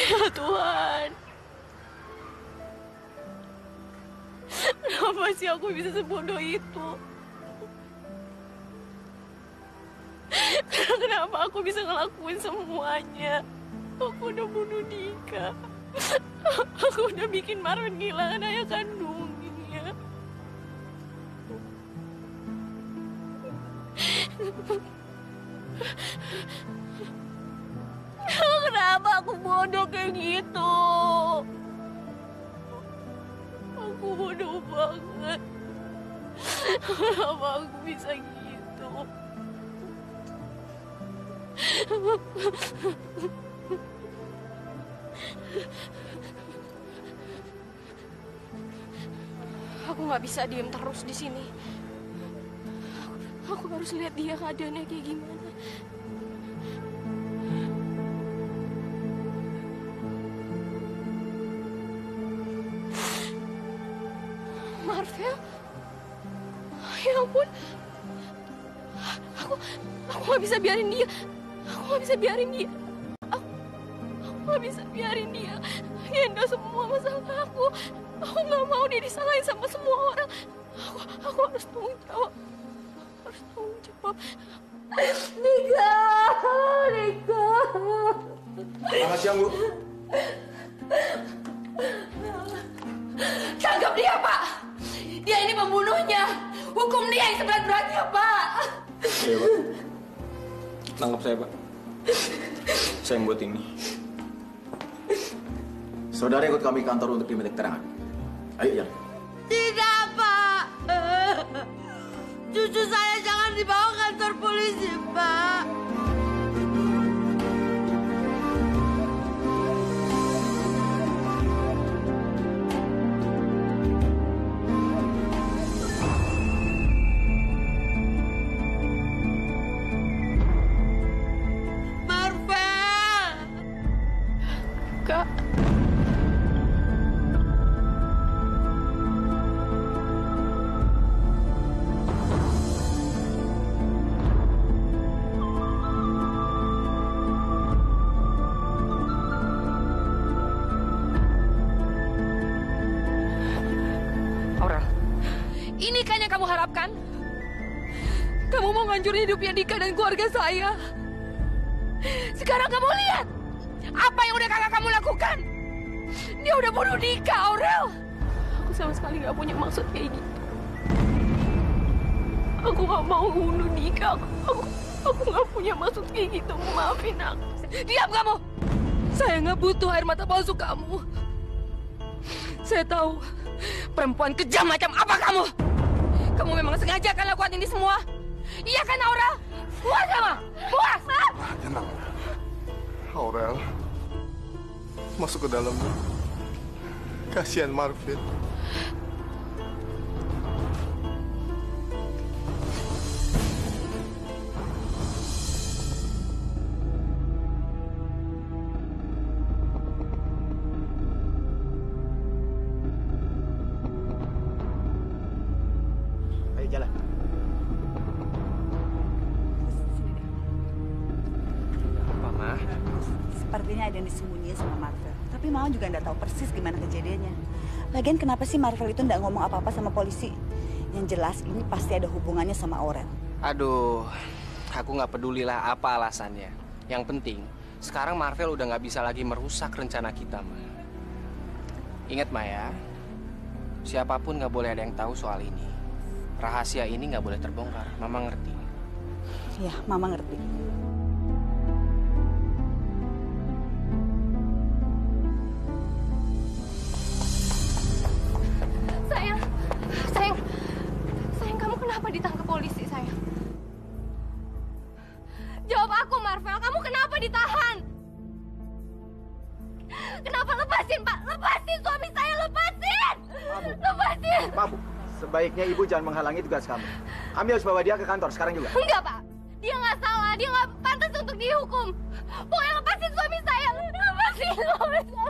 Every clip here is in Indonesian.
Ya Tuhan, kenapa sih aku bisa sebodoh itu? Kenapa aku bisa ngelakuin semuanya? Aku udah bunuh Dika. Aku udah bikin Marvin kehilangan ayah kandungnya. Kenapa aku bodoh kayak gitu? Aku bodoh banget. Kenapa aku bisa gitu? Aku nggak bisa diem terus di sini. Aku harus lihat dia keadaannya kayak gimana. Marvel? Ya ampun. Aku nggak bisa biarin dia. Aku nggak bisa biarin dia. Aku nggak bisa biarin dia handle semua masalah aku. Aku nggak mau dia disalahin sama semua orang. Aku harus tanggung jawab. Harus tanggung jawab. Dika, Dika. Selamat siang, Bu. Tangkap dia, Pak. Dia ini pembunuhnya. Hukum dia yang seberat-beratnya, Pak. Iya, Pak. Tangkap saya, Pak. Saya yang buat ini. Saudara ikut kami kantor untuk diminta keterangan. Ayo, jalan. Tidak, Pak. Cucu saya jangan dibawa kantor polisi, Pak. Marvel. Kak. Ini kan yang kamu harapkan? Kamu mau ngancurin hidupnya Dika dan keluarga saya. Sekarang kamu lihat apa yang udah kakak kamu lakukan. Dia udah bunuh Dika, Aurel. Aku sama sekali gak punya maksud kayak gitu. Aku gak mau bunuh Dika. Aku gak punya maksud kayak gitu. Maafin aku. Diam kamu. Saya gak butuh air mata palsu kamu. Saya tahu perempuan kejam macam apa kamu. Kamu memang sengaja kan lakukan ini semua? Iya kan, Aurel? Puas sama? Puas? Tenang. Aurel. Masuk ke dalam. Kasihan Marvin. Jalan. Apa, Ma? Sepertinya ada yang disembunyiin sama Marvel. Tapi Mama juga nggak tahu persis gimana kejadiannya. Lagian kenapa sih Marvel itu nggak ngomong apa-apa sama polisi? Yang jelas ini pasti ada hubungannya sama Aurel. Aduh, aku nggak pedulilah apa alasannya. Yang penting, sekarang Marvel udah nggak bisa lagi merusak rencana kita, Ma. Ingat, Ma ya, siapapun nggak boleh ada yang tahu soal ini. Rahasia ini nggak boleh terbongkar. Mama ngerti? Ya, Mama ngerti. Sayang, kamu kenapa ditangkap polisi, sayang? Jawab aku, Marvel. Kamu kenapa ditahan? Kenapa lepasin, Pak? Lepasin suami saya, lepasin! Lepasin! Pak, Bu. Sebaiknya Ibu jangan menghalangi tugas kami. Kami harus bawa dia ke kantor sekarang juga. Enggak, Pak. Dia nggak salah. Dia nggak pantas untuk dihukum. Pokoknya lepasin suami saya. Lepasin suami saya.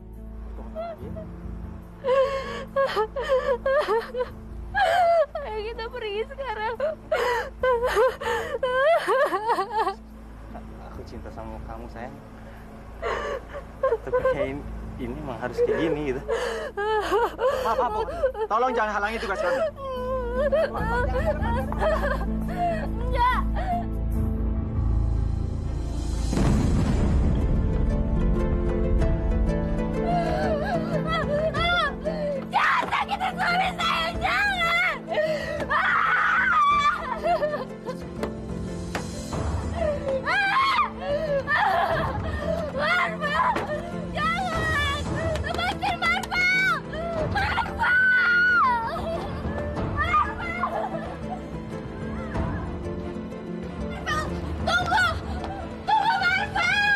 Ayo kita pergi sekarang. Aku cinta sama kamu, sayang. Tapi kayak ini emang harus kayak gini gitu. Maaf. Tolong jangan halangi tugas kami. Enggak. Jangan sakitin suami saya, jangan! Marvel! Jangan! Lepasin Marvel! Marvel! Tunggu! Tunggu Marvel!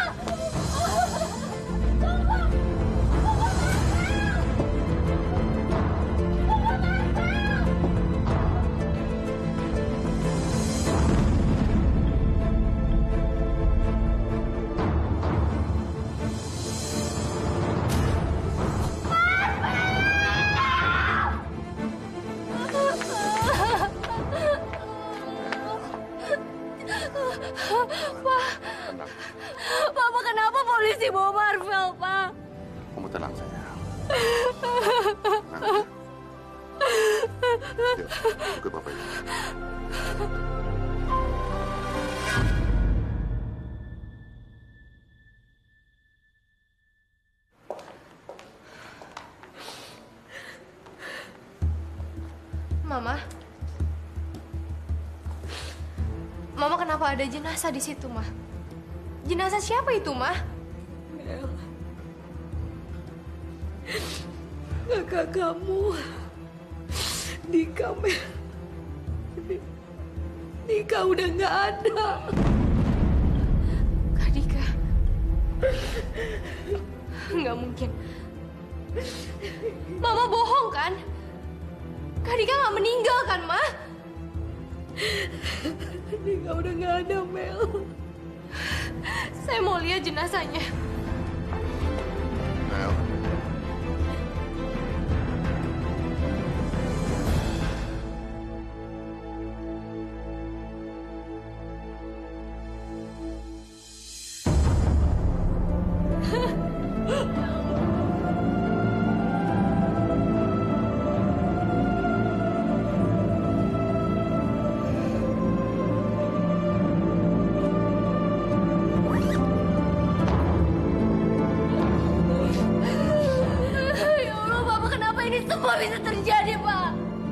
Papa, kenapa polisi bawa Marvel, Pak? Kamu tenang saja. Tenang. Yuk, ikut Bapak ini. Mama. Mama, kenapa ada jenazah di situ, Ma? Jenazah siapa itu, Ma? Mel, kakak kamu, Dika, Mel. Dika udah nggak ada. Kak Dika. Nggak mungkin. Mama bohong, kan? Kak Dika nggak meninggal, kan, Ma? Dika udah nggak ada, Mel. Saya mau lihat jenazahnya. Mel. Ya Allah, Papa, kenapa ini semua bisa terjadi, Pak?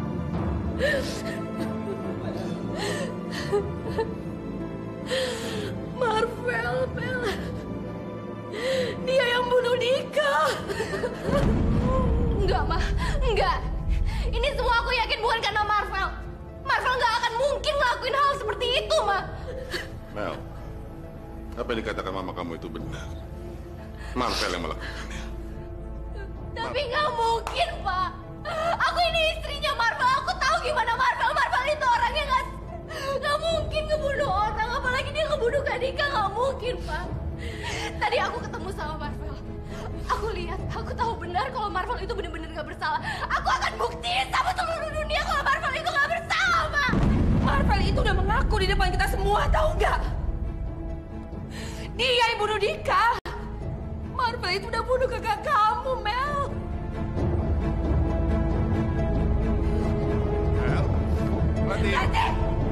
Marvel, Mel. Dia yang bunuh Dika. Enggak, Ma. Enggak. Ini semua aku yakin bukan karena Marvel. Marvel nggak akan mungkin ngelakuin hal seperti itu, Ma. Mel, apa yang dikatakan mama kamu itu benar. Marvel yang melakukannya. Tapi nggak mungkin, Pak. Aku ini istrinya Marvel. Aku tahu gimana Marvel. Marvel itu orangnya nggak mungkin ngebunuh orang. Apalagi dia ngebunuh Kak Dika. Nggak mungkin, Pak. Tadi aku ketemu sama Marvel. Aku lihat, aku tahu benar kalau Marvel itu benar-benar nggak bersalah. Aku akan buktiin sama seluruh dunia kalau Marvel itu nggak bersalah, Pak. Marvel itu udah mengaku di depan kita semua, tahu nggak? Dia yang bunuh Dika. Marvel itu udah bunuh kakak kamu, Mel. Mel, berhenti.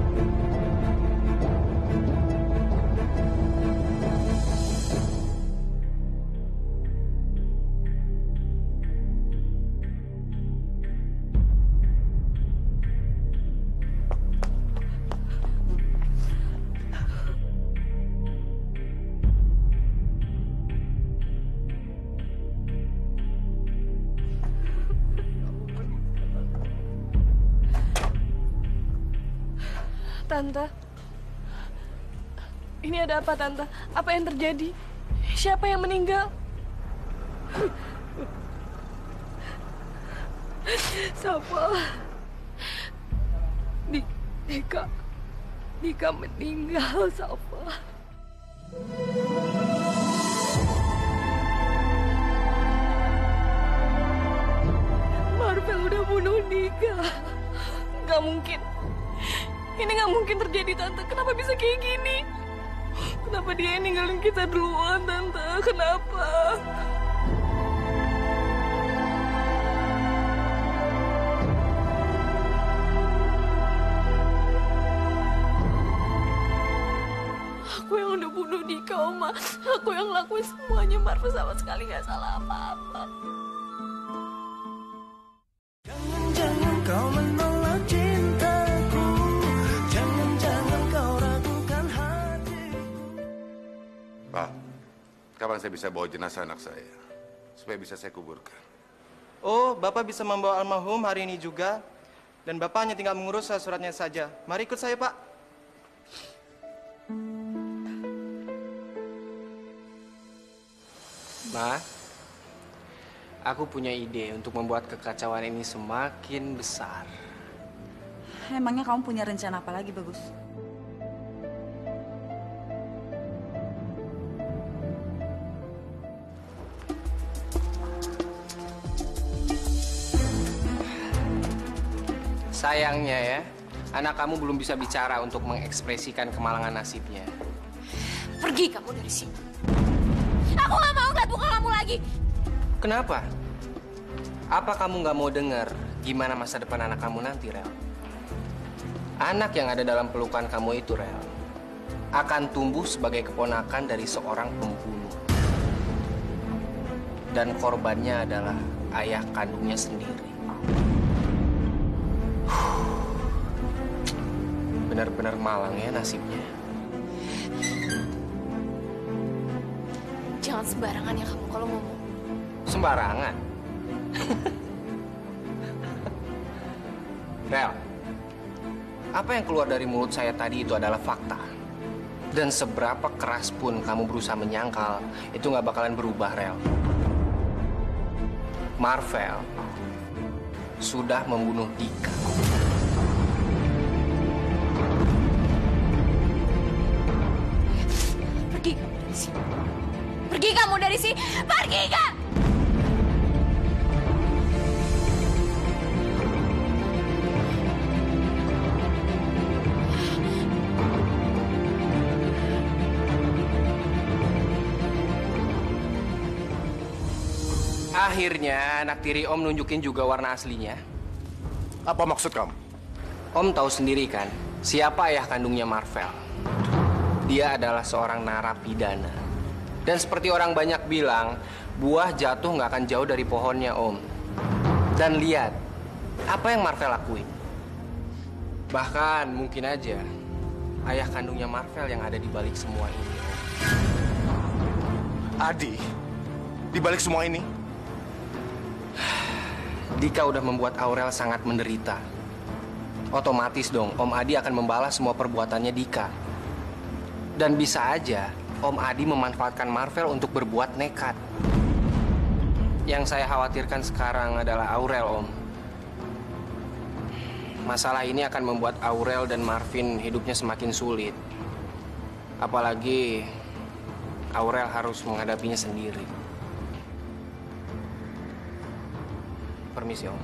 Tante, ini ada apa, Tante? Apa yang terjadi? Siapa yang meninggal? Safa, Dika meninggal, Safa. Marvel udah bunuh Dika. Gak mungkin. Ini nggak mungkin terjadi, Tante. Kenapa bisa kayak gini? Kenapa dia yang ninggalin kita duluan, Tante? Kenapa? Aku yang udah bunuh Dika, Oma. Aku yang ngelakuin semuanya. Marva sama sekali nggak salah apa-apa. Jangan kau menolak cintaku, jangan kau ragukan hatiku. Pak, kapan saya bisa bawa jenazah anak saya? Supaya bisa saya kuburkan. Oh, Bapak bisa membawa almarhum hari ini juga. Dan Bapak hanya tinggal mengurus suratnya saja. Mari ikut saya, Pak. Ma, aku punya ide untuk membuat kekacauan ini semakin besar. Emangnya kamu punya rencana apa lagi, Bagus? Sayangnya ya, anak kamu belum bisa bicara untuk mengekspresikan kemalangan nasibnya. Pergi kamu dari sini. Aku nggak mau lihat muka kamu lagi. Kenapa? Apa kamu nggak mau dengar gimana masa depan anak kamu nanti, Rel? Anak yang ada dalam pelukan kamu itu, Rel, akan tumbuh sebagai keponakan dari seorang pembunuh. Dan korbannya adalah ayah kandungnya sendiri. Benar-benar malang ya nasibnya. Jangan sembarangan ya kamu kalau ngomong. Sembarangan? Rel, apa yang keluar dari mulut saya tadi itu adalah fakta. Dan seberapa keras pun kamu berusaha menyangkal, itu nggak bakalan berubah, Rel. Marvel sudah membunuh Dika. Pergi kamu dari sini. Pergi kamu dari sini. Pergi, Kak! Akhirnya anak tiri Om nunjukin juga warna aslinya. Apa maksud kamu? Om tahu sendiri kan, siapa ayah kandungnya Marvel? Dia adalah seorang narapidana. Dan seperti orang banyak bilang, buah jatuh nggak akan jauh dari pohonnya, Om. Dan lihat, apa yang Marvel lakuin? Bahkan mungkin aja, ayah kandungnya Marvel yang ada di balik semua ini. Adi, di balik semua ini? Dika udah membuat Aurel sangat menderita. Otomatis dong, Om Adi akan membalas semua perbuatannya Dika. Dan bisa aja, Om Adi memanfaatkan Marvel untuk berbuat nekat. Yang saya khawatirkan sekarang adalah Aurel, Om. Masalah ini akan membuat Aurel dan Marvin hidupnya semakin sulit. Apalagi Aurel harus menghadapinya sendiri. Permisi, Om.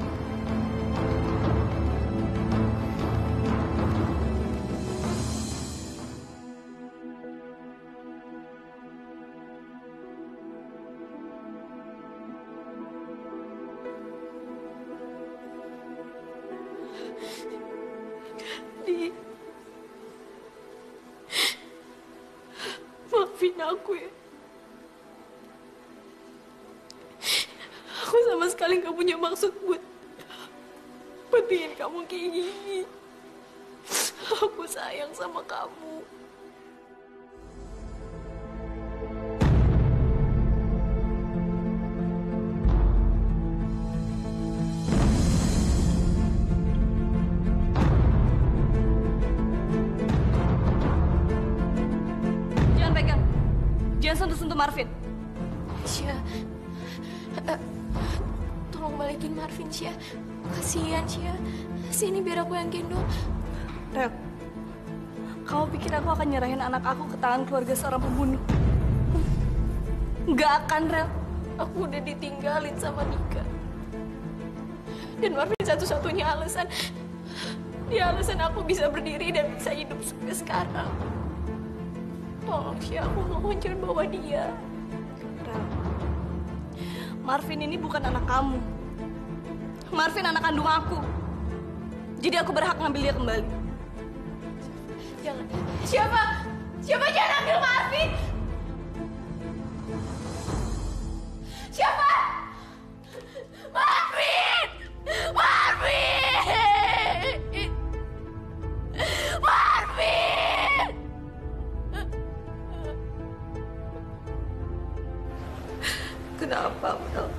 Di, maafin aku ya. Aku sama sekali gak punya maksud buat bikin kamu kayak gini. Aku sayang sama kamu. Jangan pegang. Jangan sentuh-sentuh Marvin. Cia, tolong balikin Marvin, Cia. Kasihan, Cia. Sini biar aku yang gendong. Rel, kamu pikir aku akan nyerahin anak aku ke tangan keluarga seorang pembunuh? Nggak akan, Rel. Aku udah ditinggalin sama Dika. Dan Marvin satu-satunya alasan. Dia alasan aku bisa berdiri dan bisa hidup sampai sekarang. Tolong Sya, aku mohon jangan bawa dia. Rel, Marvin ini bukan anak kamu. Marvin anak kandung aku. Jadi aku berhak ngambil dia kembali. Jangan. Siapa? Siapa jangan ambil Marvin? Siapa? Marvin! Marvin! Marvin! Kenapa, Mel?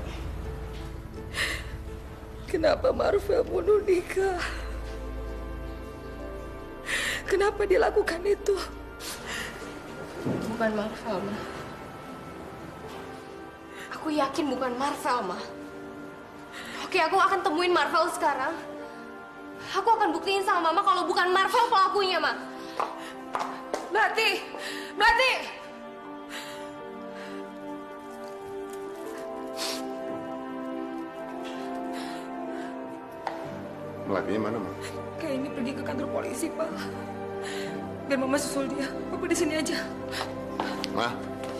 Kenapa Marvel bunuh Nika? Kenapa dia lakukan itu? Bukan Marvel, Ma. Aku yakin bukan Marvel, Ma. Oke, aku akan temuin Marvel sekarang. Aku akan buktiin sama Mama kalau bukan Marvel pelakunya, Ma. Melati! Melati! Melatinya mana, Ma? Kayak ini pergi ke kantor polisi, Pak. Biar Mama susul dia. Papa di sini aja. Ma?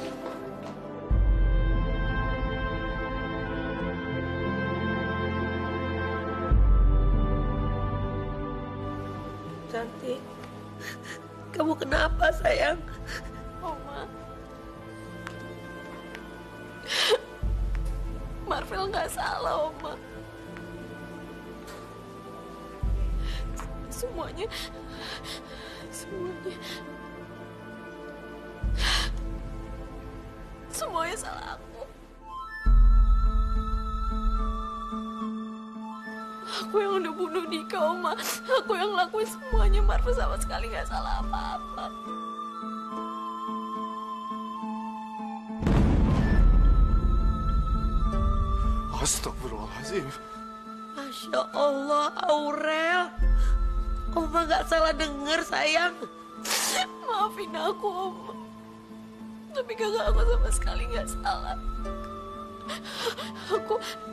Cantik. Kamu kenapa, sayang? Oma. Marvel nggak salah, Oma. Semuanya salah aku. Aku yang udah bunuh Dika, Oma. Aku yang lakuin semuanya. Marvel sama sekali nggak salah apa-apa. Astagfirullahaladzim. Masya Allah, Aurel. Oma nggak salah denger, sayang. Maafin aku, Oma. Tapi kakak aku sama sekali nggak salah. Aku...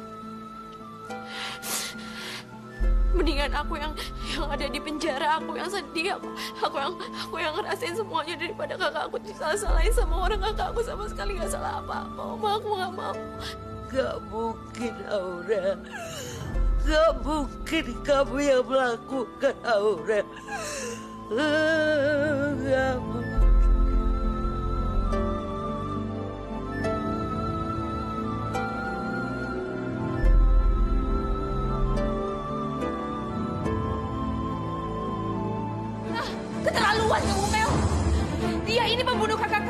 Mendingan aku yang ada di penjara, aku yang sedih, aku yang ngerasain semuanya daripada kakak aku disalah-salahin sama orang. Kakak aku sama sekali nggak salah apa-apa. Oma, aku nggak mau. Gak mungkin, Aurel. Gak mungkin kamu yang melakukan, Aurel. Gak mungkin. Keterlaluan kamu, Mel. Dia ini pembunuh kakak